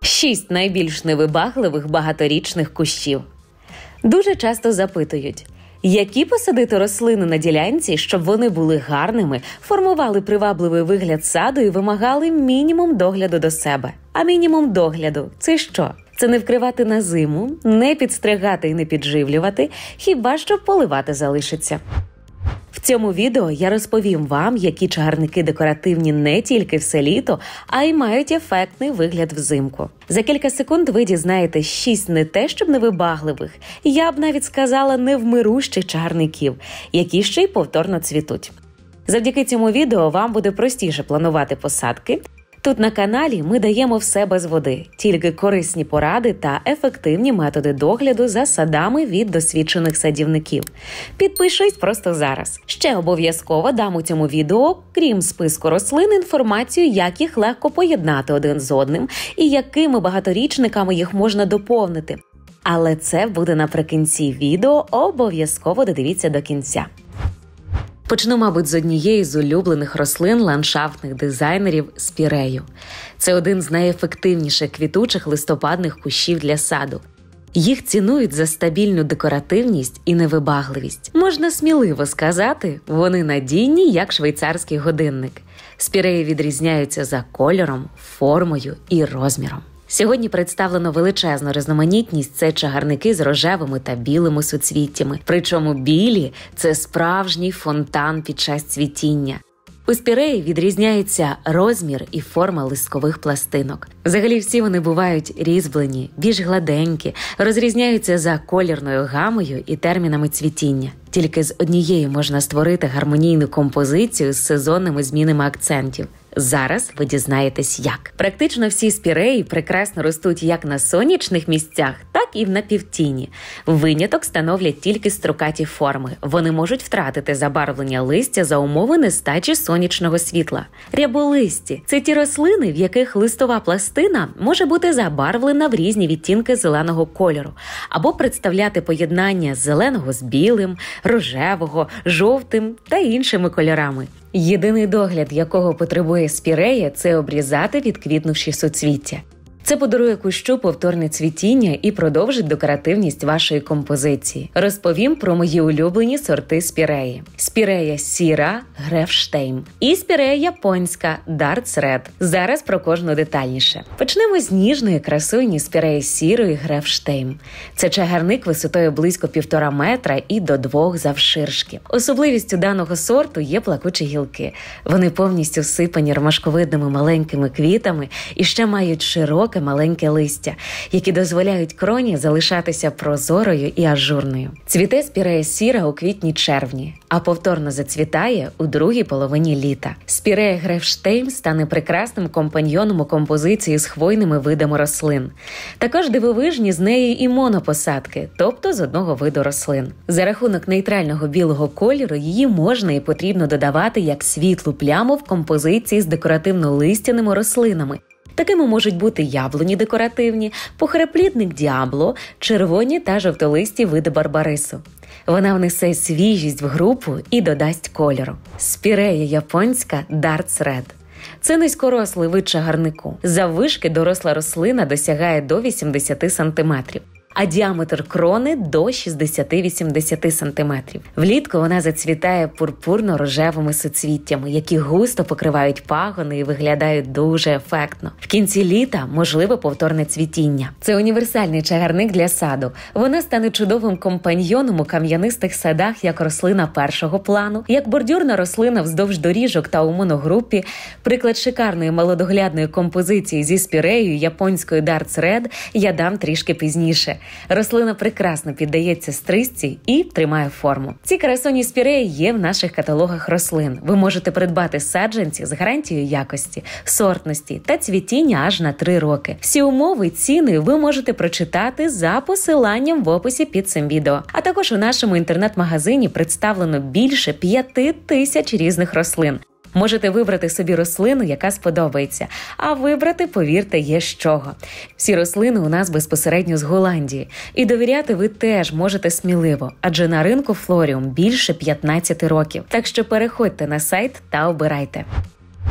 6 найбільш невибагливих багаторічних кущів. Дуже часто запитують, які посадити рослини на ділянці, щоб вони були гарними, формували привабливий вигляд саду і вимагали мінімум догляду до себе. А мінімум догляду – це що? Це не вкривати на зиму, не підстригати і не підживлювати, хіба що поливати залишиться. В цьому відео я розповім вам, які чагарники декоративні не тільки все літо, а й мають ефектний вигляд взимку. За кілька секунд ви дізнаєтесь 6 не те, щоб невибагливих, я б навіть сказала невмирущих чагарників, які ще й повторно цвітуть. Завдяки цьому відео вам буде простіше планувати посадки. Тут на каналі ми даємо все без води, тільки корисні поради та ефективні методи догляду за садами від досвідчених садівників. Підпишись просто зараз. Ще обов'язково дам у цьому відео, крім списку рослин, інформацію, як їх легко поєднати один з одним і якими багаторічниками їх можна доповнити. Але це буде наприкінці відео, обов'язково додивіться до кінця. Почну, мабуть, з однієї з улюблених рослин ландшафтних дизайнерів – спірею. Це один з найефективніших квітучих листопадних кущів для саду. Їх цінують за стабільну декоративність і невибагливість. Можна сміливо сказати, вони надійні, як швейцарський годинник. Спіреї відрізняються за кольором, формою і розміром. Сьогодні представлено величезну різноманітність – це чагарники з рожевими та білими суцвіттями. Причому білі – це справжній фонтан під час цвітіння. У спіреї відрізняється розмір і форма листкових пластинок. Взагалі всі вони бувають різьблені, більш гладенькі, розрізняються за колірною гамою і термінами цвітіння. Тільки з однієї можна створити гармонійну композицію з сезонними змінами акцентів. Зараз ви дізнаєтесь як. Практично всі спіреї прекрасно ростуть як на сонячних місцях, так і в напівтіні. Виняток становлять тільки строкаті форми. Вони можуть втратити забарвлення листя за умови нестачі сонячного світла. Ряболисті – це ті рослини, в яких листова пластина може бути забарвлена в різні відтінки зеленого кольору, або представляти поєднання зеленого з білим, рожевого, жовтим та іншими кольорами. Єдиний догляд, якого потребує спірея – це обрізати відквітнувші суцвіття. Це подарує кущу повторне цвітіння і продовжить декоративність вашої композиції. Розповім про мої улюблені сорти спіреї. Спірея сіра – Грефштейм і спірея японська – Darts Red. Зараз про кожну детальніше. Почнемо з ніжної красуні спіреї сірої Грефштейм. Це чагарник висотою близько 1,5 метра і до 2 завширшки. Особливістю даного сорту є плакучі гілки. Вони повністю всипані ромашковидними маленькими квітами і ще мають широке маленьке листя, які дозволяють кроні залишатися прозорою і ажурною. Цвіте спірея сіра у квітні-червні, а повторно зацвітає у другій половині літа. Спірея Грефштейм стане прекрасним компаньйоном у композиції з хвойними видами рослин. Також дивовижні з неї і монопосадки, тобто з одного виду рослин. За рахунок нейтрального білого кольору її можна і потрібно додавати як світлу пляму в композиції з декоративно-листяними рослинами. Такими можуть бути яблуні декоративні, похреплідник діабло, червоні та жовтолисті види барбарису. Вона внесе свіжість в групу і додасть кольору. Спірея японська Darts Red. Це низькорослий вид чагарнику. Заввишки доросла рослина досягає до 80 см. А діаметр крони до 60-80 см. Влітку вона зацвітає пурпурно-рожевими суцвіттями, які густо покривають пагони і виглядають дуже ефектно. В кінці літа можливе повторне цвітіння. Це універсальний чагарник для саду. Вона стане чудовим компаньйоном у кам'янистих садах як рослина першого плану, як бордюрна рослина вздовж доріжок та у моногрупі. Приклад шикарної малодоглядної композиції зі спіреєю японської Darts Red я дам трішки пізніше. Рослина прекрасно піддається стрижці і тримає форму. Ці красуні спіреї є в наших каталогах рослин. Ви можете придбати саджанці з гарантією якості, сортності та цвітіння аж на 3 роки. Всі умови, ціни ви можете прочитати за посиланням в описі під цим відео. А також у нашому інтернет-магазині представлено більше 5000 різних рослин. Можете вибрати собі рослину, яка сподобається. А вибрати, повірте, є з чого. Всі рослини у нас безпосередньо з Голландії. І довіряти ви теж можете сміливо, адже на ринку Флоріум більше 15 років. Так що переходьте на сайт та обирайте.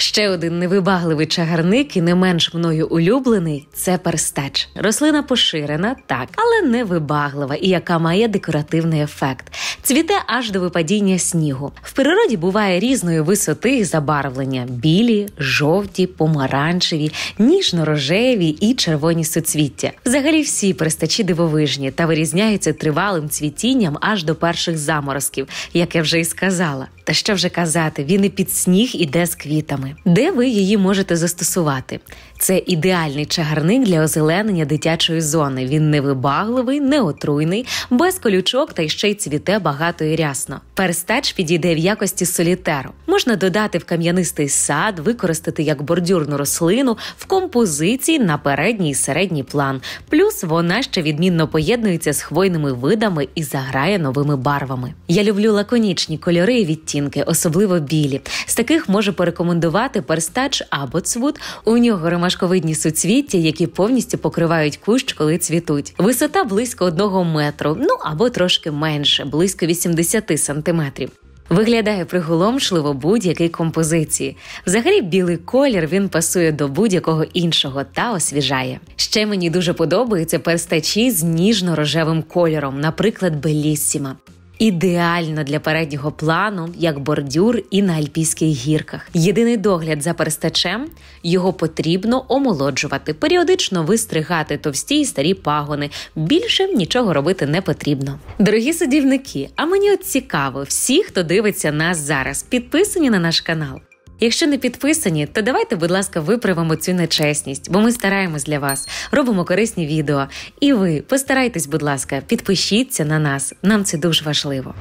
Ще один невибагливий чагарник і не менш мною улюблений – це перстач. Рослина поширена, так, але невибаглива і яка має декоративний ефект. Цвіте аж до випадіння снігу. В природі буває різної висоти і забарвлення – білі, жовті, помаранчеві, ніжно-рожеві і червоні суцвіття. Взагалі всі перстачі дивовижні та вирізняються тривалим цвітінням аж до перших заморозків, як я вже і сказала. Та що вже казати, він і під сніг іде з квітами. Де ви її можете застосувати? Це ідеальний чагарник для озеленення дитячої зони. Він невибагливий, неотруйний, без колючок та ще й цвіте багато і рясно. Перстач підійде в якості солітеру. Можна додати в кам'янистий сад, використати як бордюрну рослину в композиції на передній і середній план. Плюс вона ще відмінно поєднується з хвойними видами і заграє новими барвами. Я люблю лаконічні кольори і відтінки, особливо білі. З таких можу порекомендувати перстач абоцвуд. У нього ромашковидні суцвіття, які повністю покривають кущ, коли цвітуть. Висота близько 1 метру, або трошки менше, близько 80 сантиметрів. Виглядає приголомшливо будь-якій композиції. Взагалі білий колір він пасує до будь-якого іншого та освіжає. Ще мені дуже подобаються перстачі з ніжно-рожевим кольором, наприклад, беліссіма. Ідеально для переднього плану, як бордюр і на альпійських гірках. Єдиний догляд за перстачем – його потрібно омолоджувати, періодично вистригати товсті і старі пагони. Більше нічого робити не потрібно. Дорогі садівники, а мені от цікаво, всі, хто дивиться нас зараз, підписані на наш канал? Якщо не підписані, то давайте, будь ласка, виправимо цю нечесність, бо ми стараємось для вас, робимо корисні відео. І ви постарайтесь, будь ласка, підпишіться на нас, нам це дуже важливо.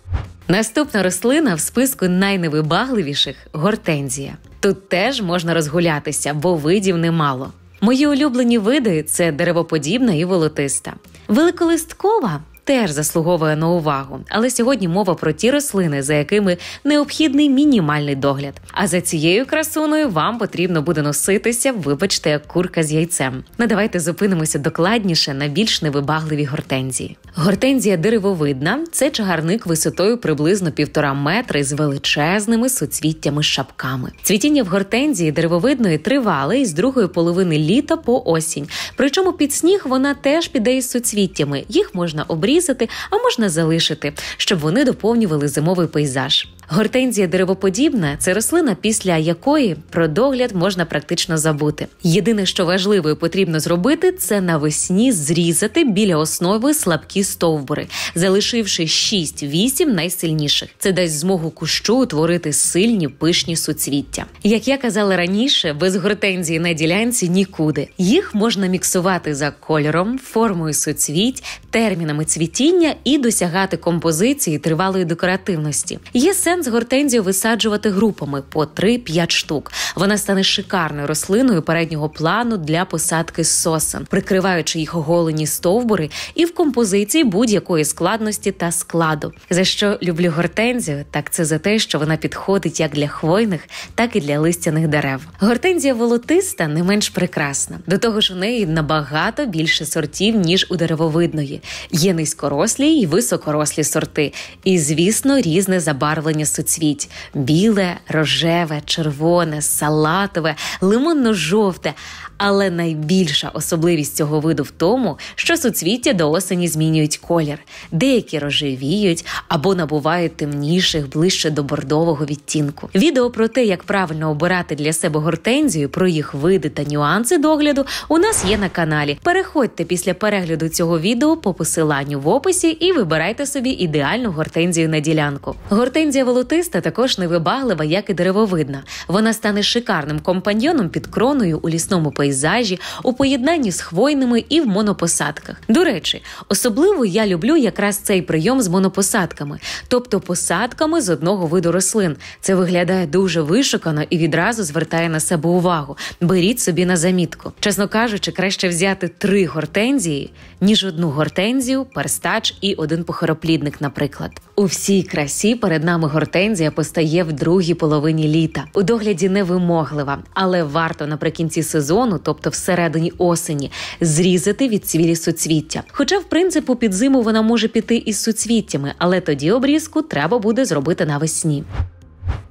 Наступна рослина в списку найневибагливіших – гортензія. Тут теж можна розгулятися, бо видів немало. Мої улюблені види – це деревоподібна і волотиста. Великолисткова теж заслуговує на увагу, але сьогодні мова про ті рослини, за якими необхідний мінімальний догляд. А за цією красуною вам потрібно буде носитися, вибачте, як курка з яйцем. Давайте зупинимося докладніше на більш невибагливій гортензії. Гортензія деревовидна – це чагарник висотою приблизно 1,5 метри з величезними суцвіттями-шапками. Цвітіння в гортензії деревовидної тривале із другої половини літа по осінь. Причому під сніг вона теж піде із суцвіттями. Їх можна обрізати, а можна залишити, щоб вони доповнювали зимовий пейзаж. Гортензія деревоподібна – це рослина, після якої про догляд можна практично забути. Єдине, що важливо і потрібно зробити – це навесні зрізати біля основи слабкі стовбури, залишивши 6-8 найсильніших. Це дасть змогу кущу утворити сильні пишні суцвіття. Як я казала раніше, без гортензії на ділянці нікуди. Їх можна міксувати за кольором, формою суцвіть, термінами цвітіння і досягати композиції тривалої декоративності. Є сенс гортензію висаджувати групами по 3-5 штук. Вона стане шикарною рослиною переднього плану для посадки сосен, прикриваючи їх оголені стовбури і в композиції будь-якої складності та складу. За що люблю гортензію, так це за те, що вона підходить як для хвойних, так і для листяних дерев. Гортензія волотиста не менш прекрасна. До того ж, у неї набагато більше сортів, ніж у деревовидної. Є низькорослі і високорослі сорти. І, звісно, різне забарвлення суцвіть – біле, рожеве, червоне, салатове, лимонно-жовте. Але найбільша особливість цього виду в тому, що суцвіття до осені змінюють колір. Деякі рожевіють або набувають темніших, ближче до бордового відтінку. Відео про те, як правильно обирати для себе гортензію, про їх види та нюанси догляду у нас є на каналі. Переходьте після перегляду цього відео по посиланню в описі і вибирайте собі ідеальну гортензію на ділянку. Гортензія волотиста також невибаглива, як і деревовидна. Вона стане шикарним компаньйоном під кроною у лісному пейзажі, у поєднанні з хвойними і в монопосадках. До речі, особливо я люблю якраз цей прийом з монопосадками, тобто посадками з одного виду рослин. Це виглядає дуже вишукано і відразу звертає на себе увагу. Беріть собі на замітку. Чесно кажучи, краще взяти 3 гортензії, ніж 1 гортензію, перстач і 1 похороплідник, наприклад. У всій красі перед нами гортензія постає в другій половині літа. У догляді невимоглива, але варто наприкінці сезону, тобто всередині осені, зрізати відцвілі суцвіття. Хоча, в принципі, під зиму вона може піти із суцвіттями, але тоді обрізку треба буде зробити навесні.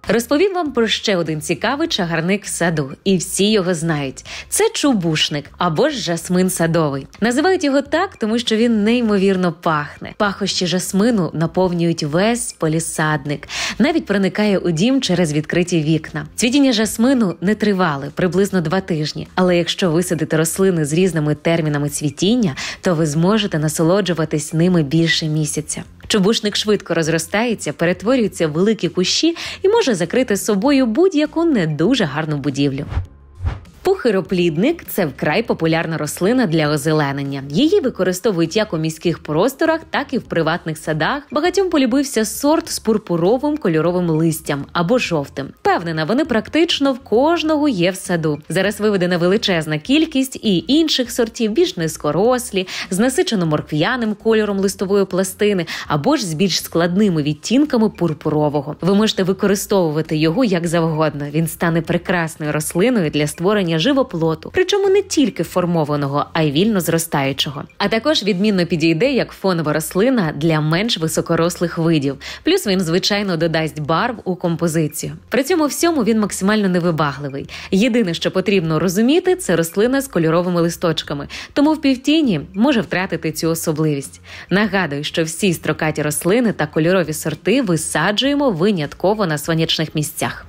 Розповім вам про ще один цікавий чагарник в саду, і всі його знають. Це чубушник, або ж жасмин садовий. Називають його так, тому що він неймовірно пахне. Пахощі жасмину наповнюють весь полісадник. Навіть проникає у дім через відкриті вікна. Цвітіння жасмину не тривале, приблизно 2 тижні. Але якщо висадити рослини з різними термінами цвітіння, то ви зможете насолоджуватись ними більше місяця. Чубушник швидко розростається, перетворюється в великі кущі і може закрити собою будь-яку не дуже гарну будівлю. Пухироплідник – це вкрай популярна рослина для озеленення. Її використовують як у міських просторах, так і в приватних садах. Багатьом полюбився сорт з пурпуровим кольоровим листям або жовтим. Впевнена, вони практично в кожного є в саду. Зараз виведена величезна кількість і інших сортів, більш низькорослі, з насичено-моркв'яним кольором листової пластини або ж з більш складними відтінками пурпурового. Ви можете використовувати його як завгодно. Він стане прекрасною рослиною для створення живоплоту, причому не тільки формованого, а й вільно зростаючого. А також відмінно підійде як фонова рослина для менш високорослих видів. Плюс він, звичайно, додасть барв у композицію. При цьому всьому він максимально невибагливий. Єдине, що потрібно розуміти, це рослина з кольоровими листочками, тому в півтіні може втратити цю особливість. Нагадую, що всі строкаті рослини та кольорові сорти висаджуємо винятково на сонячних місцях.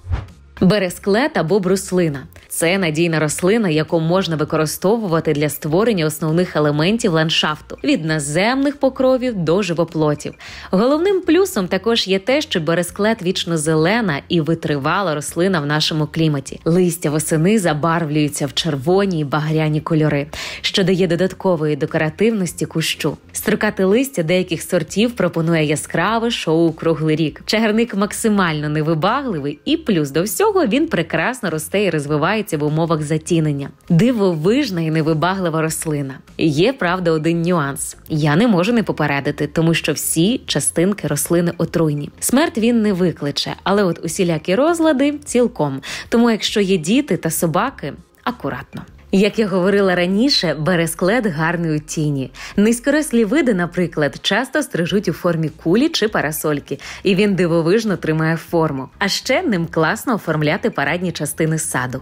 Бересклет або бруслина – це надійна рослина, яку можна використовувати для створення основних елементів ландшафту – від наземних покровів до живоплотів. Головним плюсом також є те, що бересклет вічно-зелена і витривала рослина в нашому кліматі. Листя восени забарвлюються в червоні й багряні кольори, що дає додаткової декоративності кущу. Строкате листя деяких сортів пропонує яскраве шоу круглий рік. Чагарник максимально невибагливий і плюс до всього він прекрасно росте і розвивається в умовах затінення. Дивовижна і невибаглива рослина. Є, правда, один нюанс. Я не можу не попередити, тому що всі частинки рослини отруйні. Смерть він не викличе, але от усілякі розлади – цілком. Тому якщо є діти та собаки – акуратно. Як я говорила раніше, бересклет гарний у тіні. Низькорослі види, наприклад, часто стрижуть у формі кулі чи парасольки, і він дивовижно тримає форму. А ще ним класно оформляти парадні частини саду.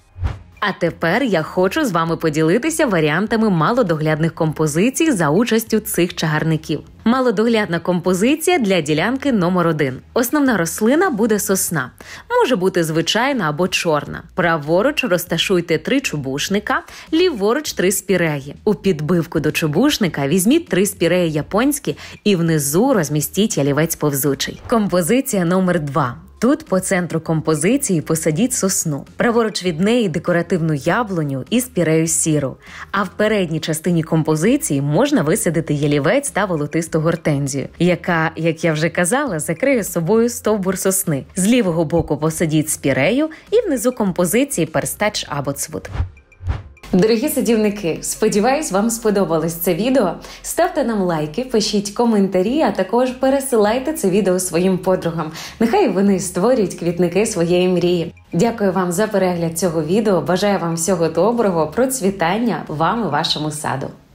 А тепер я хочу з вами поділитися варіантами малодоглядних композицій за участю цих чагарників. Малодоглядна композиція для ділянки номер 1. Основна рослина буде сосна. Може бути звичайна або чорна. Праворуч розташуйте 3 чубушника, ліворуч 3 спіреї. У підбивку до чубушника візьміть 3 спіреї японські і внизу розмістіть ялівець повзучий. Композиція номер 2. Тут по центру композиції посадіть сосну. Праворуч від неї декоративну яблуню і спірею сіру. А в передній частині композиції можна висадити ялівець та волотисту гортензію, яка, як я вже казала, закриє собою стовбур сосни. З лівого боку посадіть спірею і внизу композиції перстач абоцвуд. Дорогі садівники, сподіваюсь, вам сподобалось це відео. Ставте нам лайки, пишіть коментарі, а також пересилайте це відео своїм подругам. Нехай вони створюють квітники своєї мрії. Дякую вам за перегляд цього відео, бажаю вам всього доброго, процвітання вам і вашому саду.